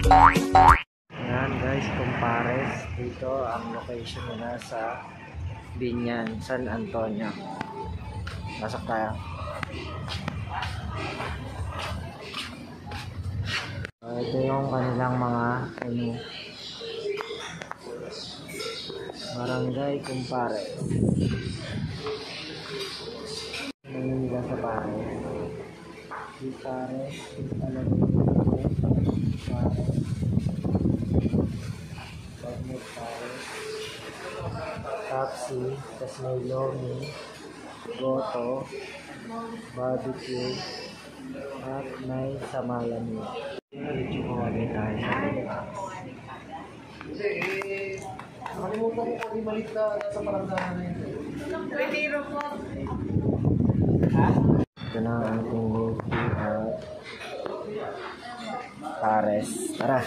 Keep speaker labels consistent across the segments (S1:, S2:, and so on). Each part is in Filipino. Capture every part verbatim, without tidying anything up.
S1: Ayan guys, Kumpares. Dito ang location nila sa Binyan, San Antonio. Pasok tayo. Uh, ito yung kanilang mga ano, Barangay Kumpares. Ano nila sa Pares? Si Pares, alam mo Pares. Pagmit Pares. Taxi, tas may lomi, goto, barbecue, at may samalami. Medyo kawagay tayo sa mga. Nakalimutan ko kung ibalik na nasa palandahan na yun. Retiro po. Ha? Ito na ang ating multi at Pares. Tara.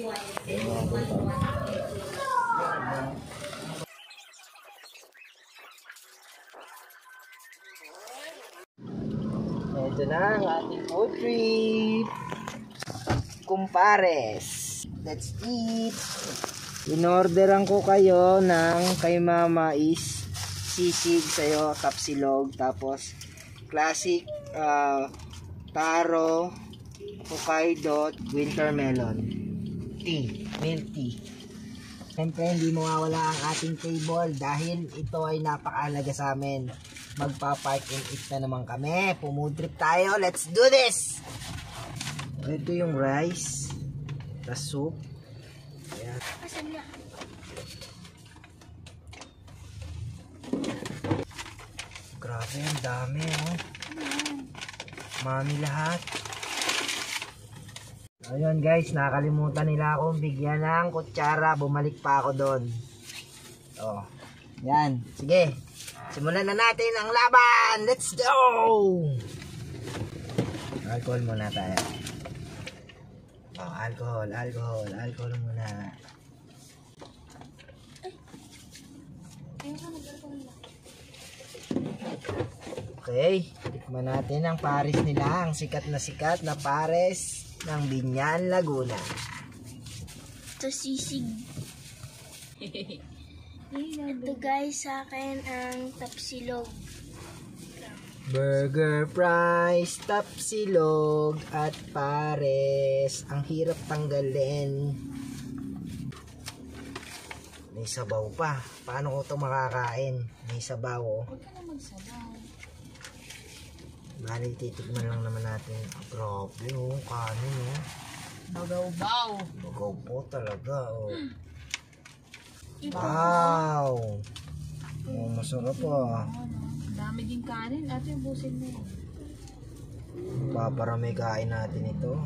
S1: Ito na ang ating food trip. Kumpares. Let's eat. In-orderan ko kayo ng kay mama is sisig sa'yo, tapsilog, tapos classic uh, taro, Hokkaido, winter melon, tea, milk tea. Siyempre hindi mawawala ang ating table dahil ito ay napakahalaga sa amin. Magpa-park and eat na naman kami. Pumood trip tayo. Let's do this! Ito yung rice, the soup. Ayan. Grabe, ang dami, oh. Mami lahat. Ayun guys, nakalimutan nila akong bigyan ng kutsara. Bumalik pa ako doon. Oh. Yan, sige. Simulan na natin ang laban. Let's go! Alcohol muna tayo. Oh, alcohol, alcohol, alcohol muna. Okay, tikman natin ang Pares nila, ang sikat na sikat na Pares ng Binyan, Laguna.
S2: Ito sisig. Ito guys, sa akin ang tapsilog.
S1: Burger, fries, tapsilog, at Pares. Ang hirap tanggalin. May sabaw pa. Paano ko ito makakain? May sabaw, oh.
S2: Huwag ka na magsabaw.
S1: Bali, titigman lang naman natin. Oh, grabe, oh. Kanin, oh.
S2: Bagaw-baw.
S1: Bagaw po talaga, oh. Wow! Oh, masarap, ah.
S2: Dami din kanin. Ate, ubusin mo.
S1: Paparami kain natin ito.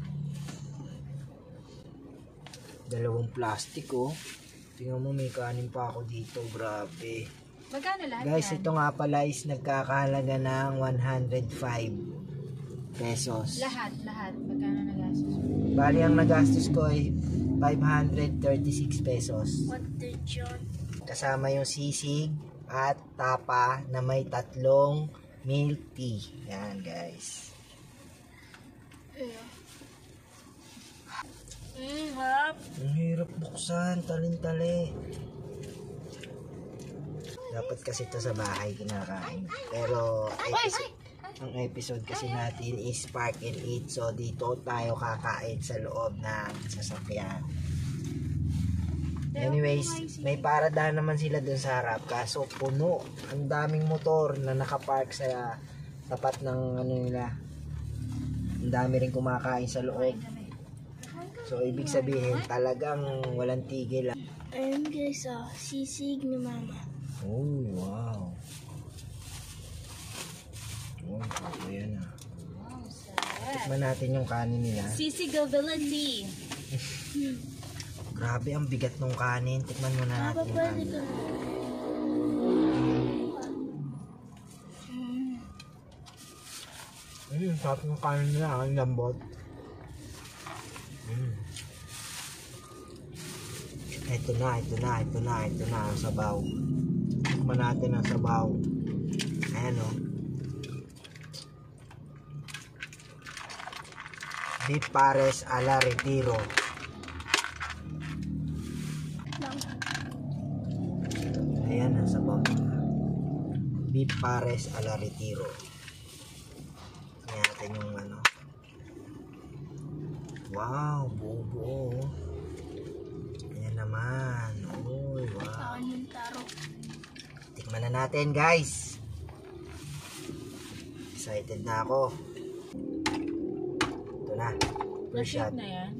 S1: Dalawang plastic, oh. Tingnan mo, may kanin pa ako dito. Grabe.
S2: Magkano lahat
S1: guys,
S2: yan?
S1: ito nga pala is nagkakahalaga ng one hundred five pesos.
S2: Lahat, lahat. Magkano nagastos?
S1: Bali, ang nagastos ko ay five hundred thirty-six pesos.
S2: What the John?
S1: Kasama yung sisig at tapa na may tatlong milk tea. Yan, guys.
S2: Mm, harap.
S1: Ang hirap buksan, talin-tali. Dapat kasi ito sa bahay kinakain. Pero episode, ang episode kasi natin is park and eat. So dito tayo kakain sa loob ng sasakyan. Anyways, may paradahan naman sila dun sa harap. Kaso puno. Ang daming motor na nakapark sa tapat ng ano nila. Ang dami rin kumakain sa loob. So ibig sabihin talagang walang tigil.
S2: Ayun guys, oh, sisig ni mama.
S1: Oh, wow. Oh, ayan na.
S2: Wow, sarap.
S1: Tikman natin yung kanin nila.
S2: Sisig ability.
S1: Grabe, ang bigat ng kanin. Tikman muna natin yung kanin. Ayun, sarap ng kanin nila. Ang lambot. Mm. Ito na, ito na, ito na, ito na ang sabaw. Tikman natin ang sabaw. Ayan, o. Beef Pares a la Retiro. Ayan, nasa bawang na. Beef pares a la retiro. Tingnan natin yung ano. Wow, buo-buo. Ayan naman. Uy, wow.
S2: Kanin taro.
S1: Tikman na natin, guys. Excited na ako. Ito na. First shot.
S3: Na yan.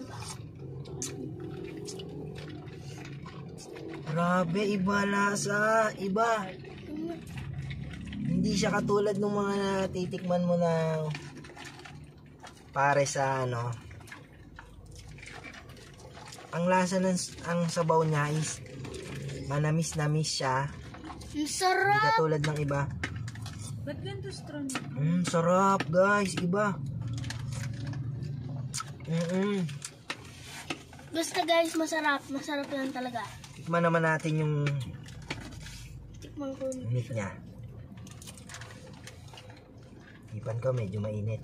S1: Grabe, iba lasa. Iba. Hindi siya katulad ng mga natitikman mo na pare sa ano. Ang lasa ng ang sabaw niya is manamis-namis siya.
S2: Ang
S1: Hindi
S2: sarap.
S1: katulad ng iba.
S3: Ba't ganito strong?
S1: Mm, sarap guys, iba. Mm-mm.
S2: Basta guys, masarap. Masarap lang talaga.
S1: Tikman naman natin yung
S2: Tikman ko.
S1: meat niya. Ipan ko, medyo mainit.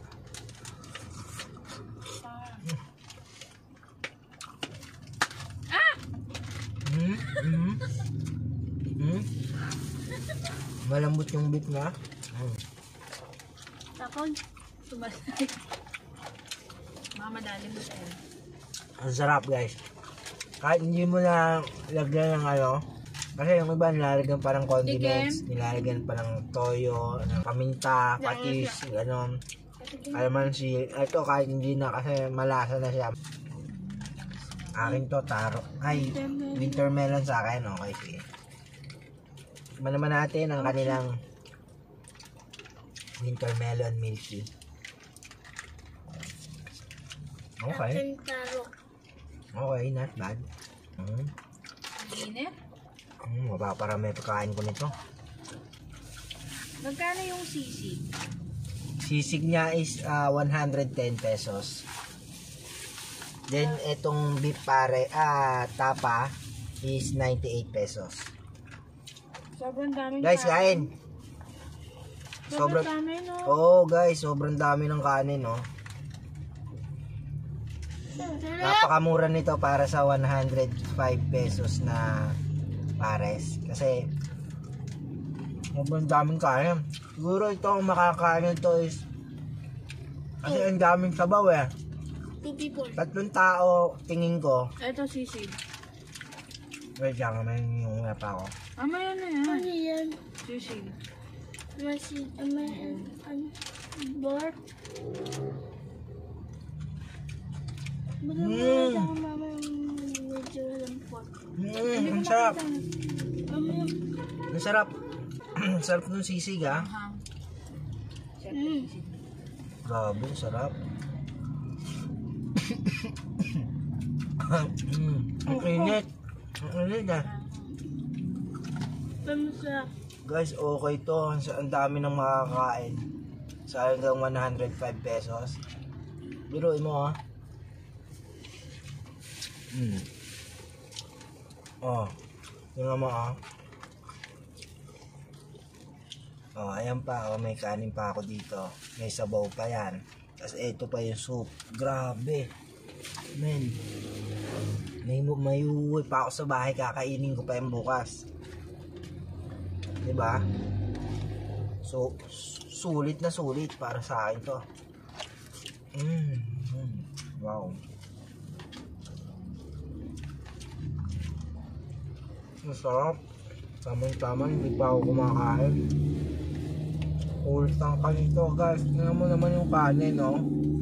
S3: Ah!
S1: Mm, mm, mm. Malambot yung beef niya. Mm.
S2: Tapos,
S3: Sumasay. Mga madaling gusto.
S1: Ang sarap guys. Kahit hindi mo na lagyan ng ano, kasi yung iba nilalagyan pa ng condiments, nilalagyan pa ng toyo, ng paminta, patis, gano'n. Alam man si, ito kahit hindi na kasi malasa na siya. Akin to, taro. Ay, winter melon sa akin. Okay, sige. Tikman naman natin ang kanilang winter melon milky. Okay.
S2: akin taro.
S1: Okay, not bad. Mm.
S3: Init?
S1: Mm, mapaparami pagkain ko nito.
S3: Magkano yung sisig?
S1: Sisig niya is uh, one hundred ten pesos. Then, itong beef pare, ah, tapa is ninety-eight pesos.
S3: Sobrang daming
S1: Guys, kain!
S3: Sobrang
S1: Sobrang,
S3: dami, no?
S1: oh guys, sobrang dami ng kanin, no? Napakamura nito para sa one hundred five pesos na pares. Kasi, sobrang daming kanin. Siguro ito ang makakain ito is, kasi ang daming sabaw eh.
S2: Two people.
S1: Tatlong tao, tingin ko.
S3: Ito sisig.
S1: Wait lang, may yung nga pa ako.
S3: Amaya na yan.
S2: Ano yan?
S3: Sisig.
S2: Masi, may, ano, bar.
S1: Mm.
S2: Baka mama medyo lampot.
S1: Mm, ang sarap.
S2: Ano?
S1: Ang sarap. Ang sarap ng sisig ah.
S3: Hang.
S2: Mm.
S1: Grabe, ang sarap. mm, ang init. Ang init ah.
S2: Pamasarap.
S1: Guys, okay to. Ang ang dami ng makakain. Sa hanggang one hundred five pesos. Biruin mo ah. Mm. Oh. Tingnan mo ah. Oh, ayan pa. Oh, may kanin pa ako dito. May sabaw pa yan. Tapos ito pa yung soup. Grabe. Men. May, may uwi pa ako sa bahay. Kakainin ko pa yung bukas. Diba? So, sulit na sulit para sa akin to. Mm. Mm. Wow. Masarap. Tamang-tama, hindi pa ako kumakain. Ulit ang kanin to guys. Tingnan mo naman yung kanin, no?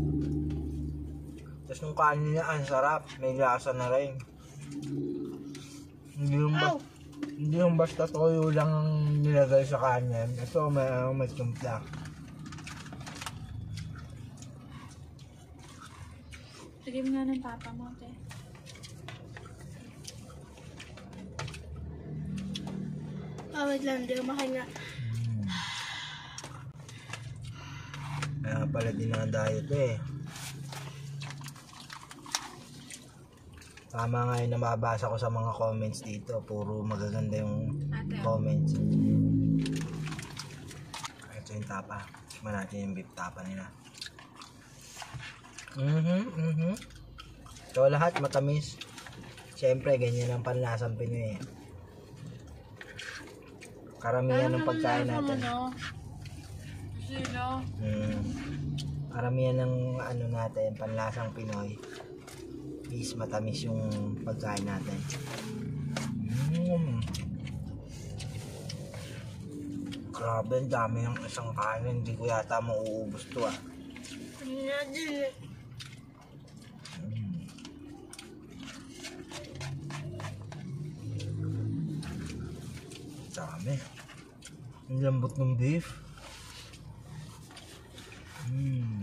S1: Tapos yung kanin niya, ang sarap. May lasa na rin. Hindi yung, ba hindi yung basta toyo lang ang nilagay sa kanin. Ito may, uh, may timpla.
S3: Sige nga ng papa mo, te.
S2: Ah, wait lang, hindi ko makahinga.
S1: Hmm. Kaya pala din ang diet eh. Tama nga yung nababasa ko sa mga comments dito. Puro magaganda yung
S3: Ate.
S1: comments. Ito yung tapa. Tikman natin yung beef tapa nila. Mhm, mhm. Ito lahat matamis. Siyempre, ganyan ang panlasang Pinoy. Eh. Karamihan ng pagkain natin.
S3: Ano? Sino?
S1: Hmm. Karamihan ng ano natin, panlasang Pinoy is matamis yung pagkain natin. Mm. Grabe, ang dami ng isang kanin. Hindi ko yata mauubos to ah.
S2: Ano na din eh.
S1: Mm. Dami. Ang lambot ng beef. Mm.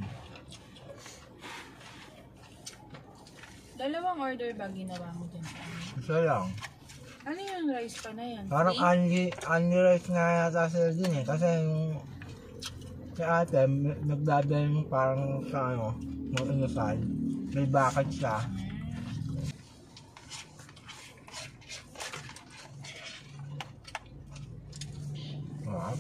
S3: Dalawang order ba ginawa mo dyan?
S1: Isa lang.
S3: Ano yung rice pa na yan?
S1: Parang
S3: Three?
S1: only, only rice nga yata sila din eh. Kasi yung si ate, m- nagdadala yung parang sa ano, ng inusal. May bucket siya. Wow.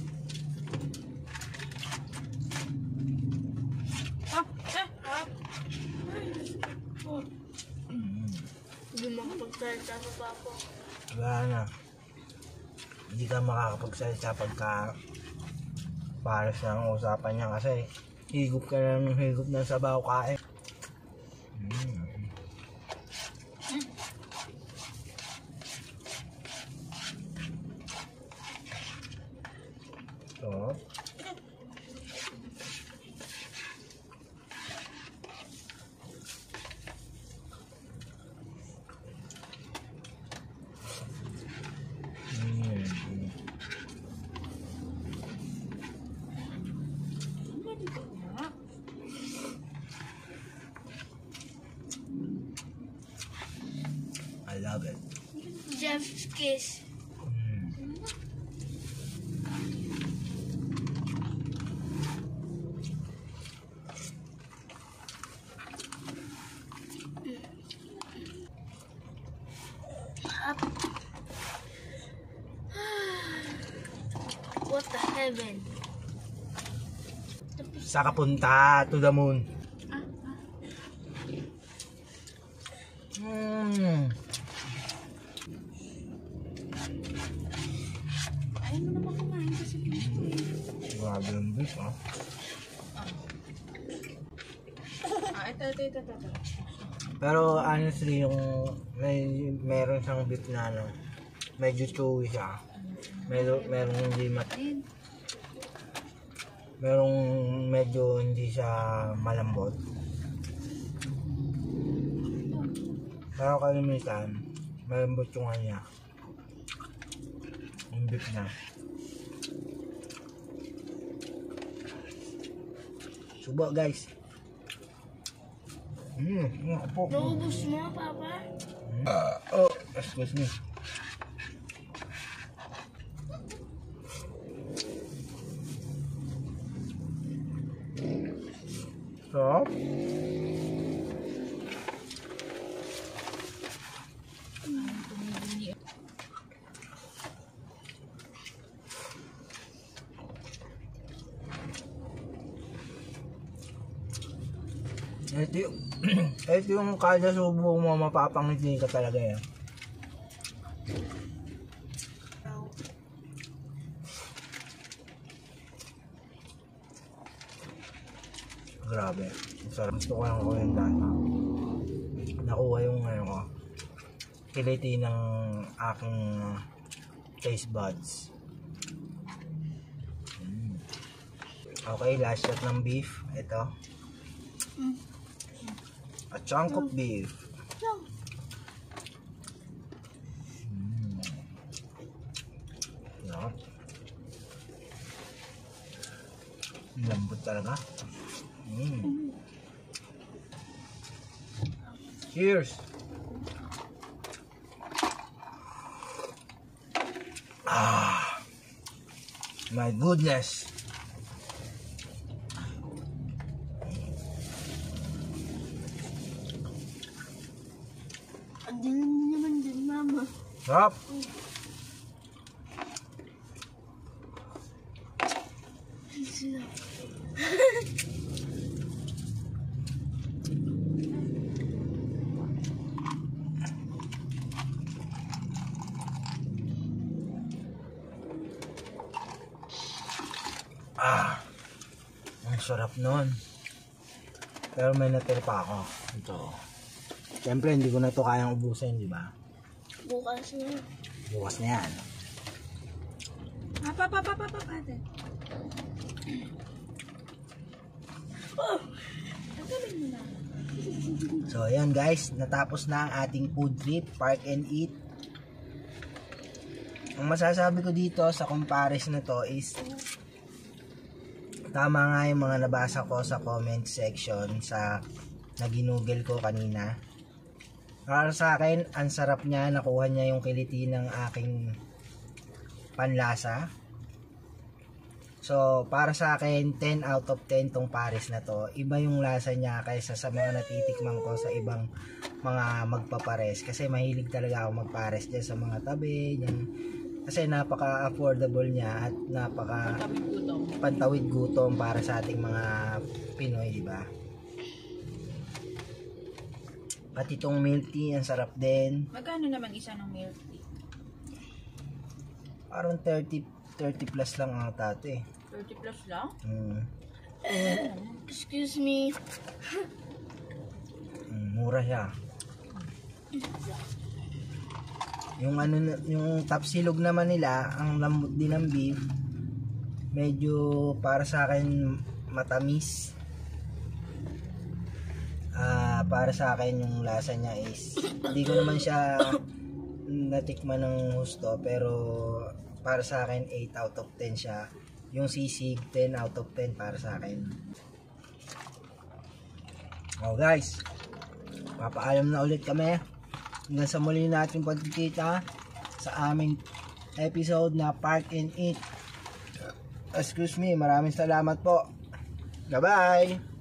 S3: Ah! Eh! Ah! Oh.
S2: Hindi makapagsalita sa papa.
S1: Wala na. Hindi ka makakapagsalita pagka pares na ang usapan niya kasi higup ka na ng higup ng sabaw kain. Mm. So, mm.
S3: Ah.
S1: I love it.
S2: Jeff's kiss.
S1: Mm.
S2: Up. What the heaven?
S1: Sa kapunta to the moon. Mm.
S3: Ayaw mo naman kumain kasi gusto eh.
S1: Grabe yung beef ah.
S3: Ah, ito, ito, ito, ito. ito.
S1: Pero honestly yung may meron siyang beef na ano, medyo chewy siya. Meron merong hindi mat
S3: Ayun.
S1: merong medyo hindi siya malambot. Pero kalimitan, malambot yung kanya. Yung beef na. Subo guys. Hmm, mm, po.
S2: Naubos mo, papa?
S1: Ah, oh, excuse me. So, ito yung, ito yung kada subo mo, mapapangiti ka talaga yan. Grabe. Sarap. Gusto ko lang ko yung lasa. Nakuha yung ano ko. Kiliti ng aking taste buds. Mm. Okay, last shot ng beef. Ito. A chunk of beef. Mm. Sarap. Lambot talaga. Mm. Cheers. Ah, my goodness.
S2: Ang dilim din naman din, mama.
S1: Sarap.
S2: Sila.
S1: Ah, ang sarap nun. Pero may natira pa ako. Ito. Siyempre, hindi ko na to kayang ubusin, di ba?
S2: Bukas na.
S1: Bukas na yan.
S3: Ah, pa, pa, pa, pa, pa, pa. Oh! Ang galing mo na.
S1: So, ayan guys. Natapos na ang ating food trip, Park and Eat. Ang masasabi ko dito sa comparison na to is tama nga yung mga nabasa ko sa comment section sa naginugel ko kanina. Para sa akin, ang sarap niya. Nakuha niya yung kiliti ng aking panlasa. So, para sa akin, ten out of ten tong Paris na to. Iba yung lasa niya kaysa sa mga natitikman ko sa ibang mga magpapares. Kasi mahilig talaga ako magpares dyan sa mga tabi. Dyan. Kasi napaka-affordable niya at napaka pantawid gutom para sa ating mga Pinoy, di ba? At itong milk tea, ang sarap din.
S3: Magkano naman isa ng milk tea?
S1: Parang thirty, thirty plus lang ang tato eh.
S3: thirty plus lang?
S1: Hmm.
S2: Excuse me.
S1: Mm, mura siya. Yung ano na- yung tapsilog naman nila, ang lambot din ng beef. Medyo para sa akin matamis. Ah, para sa akin yung lasa niya is hindi ko naman siya natikman ng husto, pero para sa akin eight out of ten siya. Yung sisig ten out of ten para sa akin. Oh guys, papaalam na ulit kami. Hanggang sa muli natin pagkikita sa aming episode na Park and Eat. Excuse me, maraming salamat po. Bye-bye!